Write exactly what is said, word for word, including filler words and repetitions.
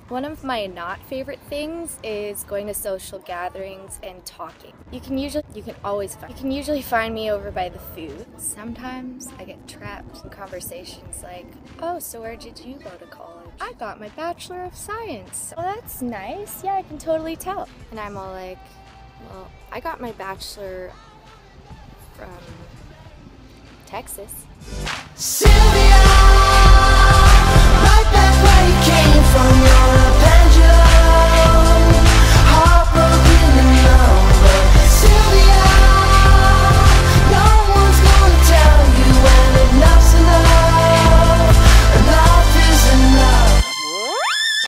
One of my not favorite things is going to social gatherings and talking. You can usually, you can always find, you can usually find me over by the food. Sometimes I get trapped in conversations like, oh, so where did you go to college? I got my Bachelor of Science. Well, that's nice. Yeah, I can totally tell. And I'm all like, well, I got my Bachelor from Texas. Sylver!